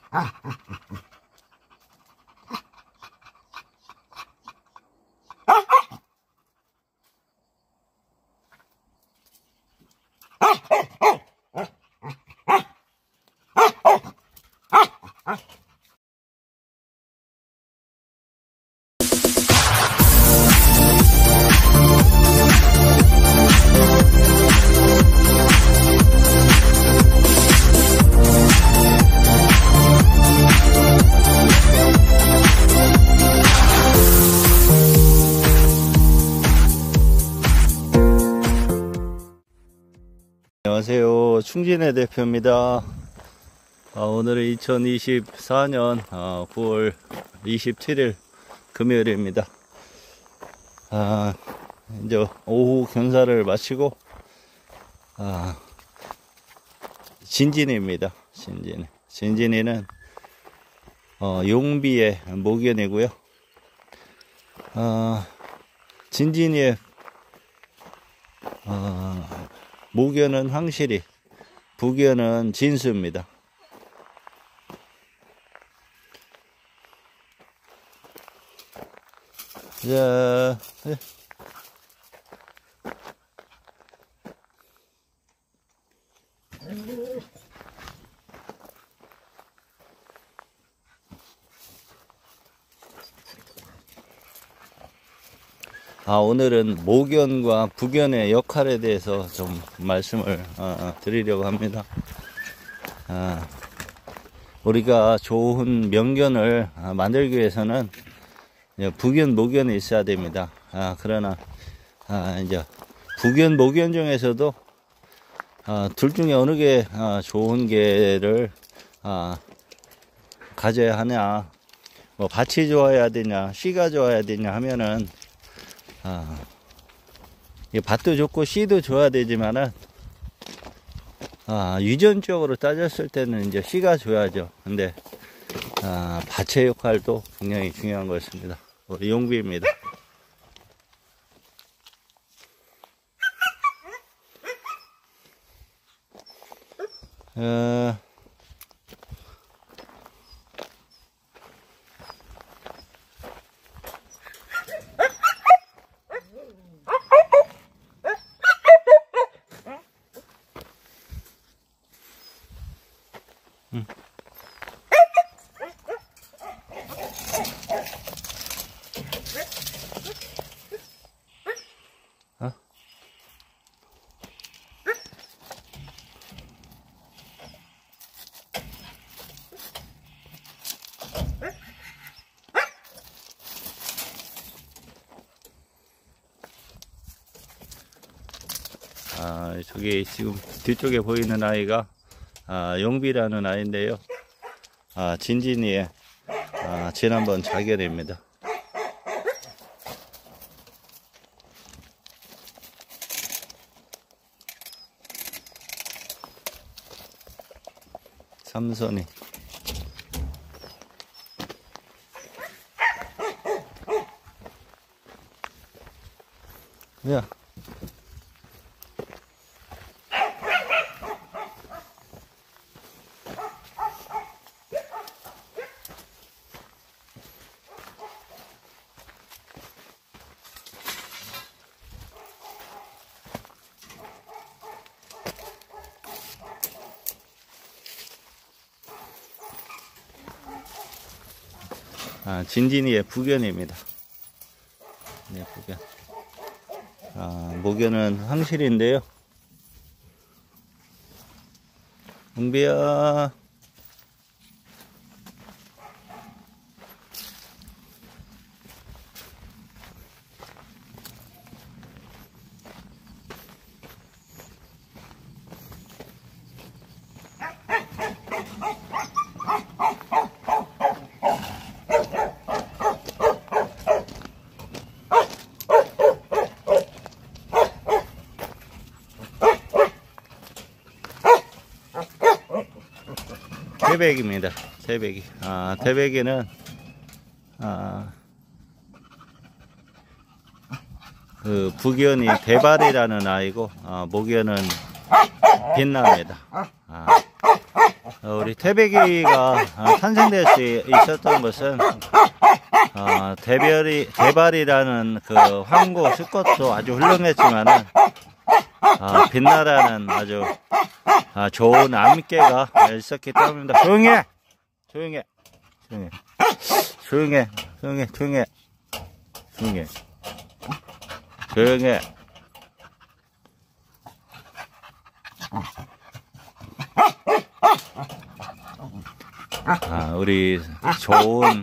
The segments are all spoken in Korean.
안녕하세요. 충진의 대표입니다. 오늘은 2024년 9월 27일 금요일입니다. 이제 오후 견사를 마치고 진진이입니다. 진진이는 용비의 모견이고요. 진진이의 모견은 황실이, 부견은 진수입니다. 자, 오늘은 모견과 부견의 역할에 대해서 좀 말씀을 드리려고 합니다. 우리가 좋은 명견을 만들기 위해서는 부견, 모견이 있어야 됩니다. 그러나 이제 부견, 모견 중에서도 둘 중에 어느 게 좋은 개를 가져야 하냐, 뭐 밭이 좋아야 되냐, 씨가 좋아야 되냐 하면은 밭도 좋고 씨도 좋아야 되지만은 유전적으로 따졌을 때는 이제 씨가 좋아야죠. 근데 밭의 역할도 굉장히 중요한 것입니다. 우리 용비입니다. 저기 지금 뒤쪽에 보이는 아이가 용비라는 아이인데요. 진진이의 지난번 자견입니다. 삼선이. 야. 진진이의 부견입니다. 네, 부견. 모견은 황실인데요. 웅비야. 태백입니다. 태백이. 태백이는 그 부견이 대발이라는 아이고, 모견은 빛납니다. 우리 태백이가 탄생될 수 있었던 것은 대발이라는 그 황고 수컷도 아주 훌륭했지만은 빛나라는 아주 좋은 암개가 있었기 때문입니다. 조용해! 조용해! 조용해! 조용해! 조용해! 조용해! 조용해! 조용해! 우리 좋은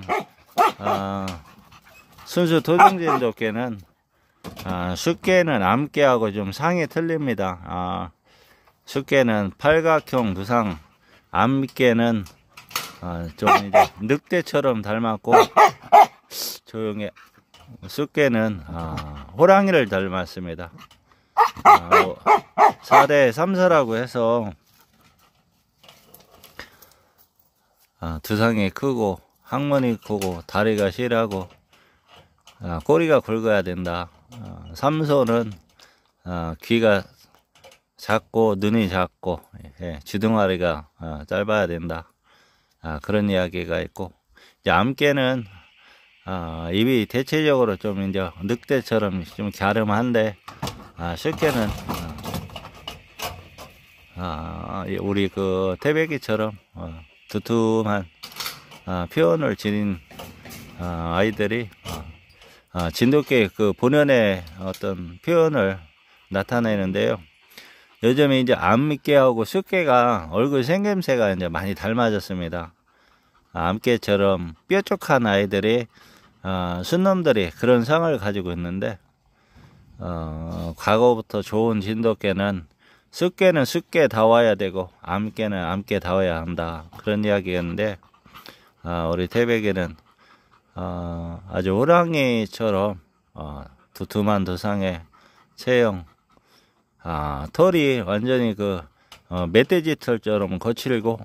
순수 토종진 족개는 숫개는 암개하고 좀 상이 틀립니다. 숫개는 팔각형 두상, 암개는 좀 이제 늑대처럼 닮았고, 조용해. 숫개는 호랑이를 닮았습니다. 4대 3서라고 해서 두상이 크고 항문이 크고 다리가 실하고 꼬리가 굵어야 된다. 3소는 귀가 작고 눈이 작고 주둥아리가 짧아야 된다. 그런 이야기가 있고, 이제 암개는 입이 대체적으로 좀 이제 늑대처럼 좀 갸름한데, 숫개는 우리 그 태백이처럼 두툼한 표현을 지닌 아이들이 진돗개 그 본연의 어떤 표현을 나타내는데요. 요즘에 이제 암개하고 숫개가 얼굴 생김새가 이제 많이 닮아졌습니다. 암개처럼 뾰족한 아이들이 순놈들이 그런 상을 가지고 있는데, 과거부터 좋은 진돗개는 숫개는 숫개다워야 되고 암개는 암개다워야 한다, 그런 이야기였는데, 우리 태백이는 아주 호랑이처럼 두툼한 두상의 체형, 털이 완전히 그 멧돼지 털처럼 거칠고,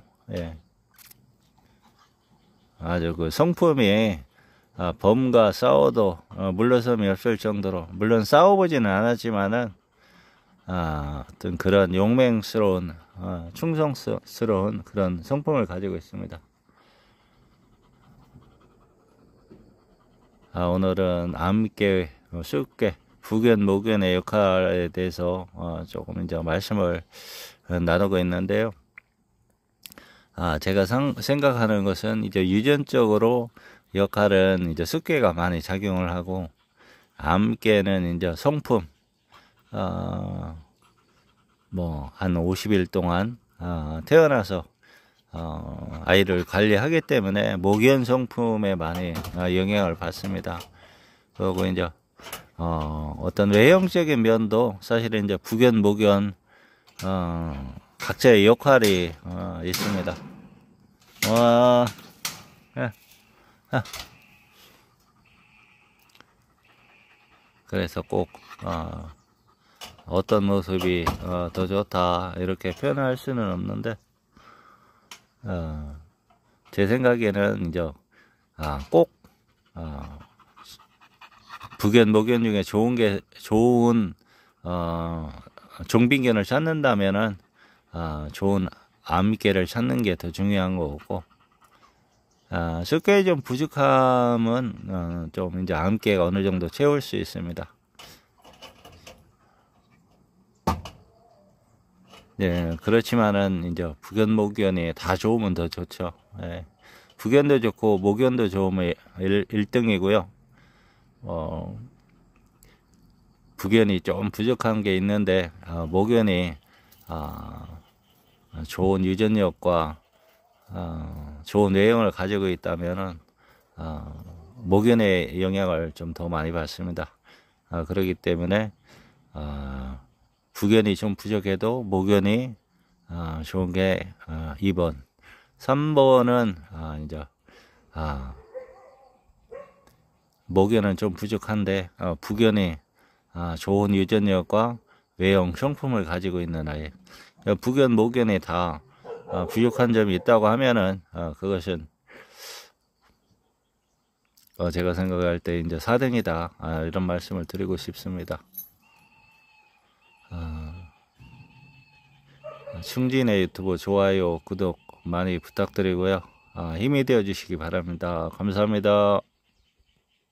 아주 그 성품이 범과 싸워도 물러섬이 없을 정도로, 물론 싸워보지는 않았지만은 어떤 그런 용맹스러운 충성스러운 그런 성품을 가지고 있습니다. 오늘은 암개, 숫개, 부견, 모견의 역할에 대해서 조금 이제 말씀을 나누고 있는데요. 제가 생각하는 것은 이제 유전적으로 역할은 이제 숫개가 많이 작용을 하고, 암개는 이제 성품, 뭐 한 50일 동안 태어나서 아이를 관리하기 때문에 모견 성품에 많이 영향을 받습니다. 그리고 이제 어떤 외형적인 면도 사실은 이제 부견, 모견 각자의 역할이 있습니다. 그래서 꼭 어떤 모습이 더 좋다 이렇게 표현할 수는 없는데, 제 생각에는 이제 꼭 부견, 모견 중에 좋은 종빈견을 찾는다면은 좋은 암개를 찾는 게 더 중요한 거고, 숫개의 좀 부족함은 좀 이제 암개가 어느 정도 채울 수 있습니다. 그렇지만은 이제 부견, 모견이 다 좋으면 더 좋죠. 부견도 좋고 모견도 좋으면 1등이고요. 부견이 좀 부족한 게 있는데, 모견이 좋은 유전력과 좋은 외형을 가지고 있다면은 모견의 영향을 좀 더 많이 받습니다. 그렇기 때문에 부견이 좀 부족해도 모견이 좋은 게 2번, 3번은 이제 모견은 좀 부족한데 부견이 좋은 유전력과 외형 성품을 가지고 있는 아이, 부견, 모견이 다 부족한 점이 있다고 하면은 그것은 제가 생각할 때 이제 4등이다, 이런 말씀을 드리고 싶습니다. 충진의 유튜브 좋아요, 구독 많이 부탁드리고요. 힘이 되어 주시기 바랍니다. 감사합니다.